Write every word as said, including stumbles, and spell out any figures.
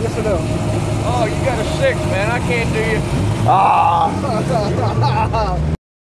Yes or no? Oh, you got a six, man. I can't do you. Ah.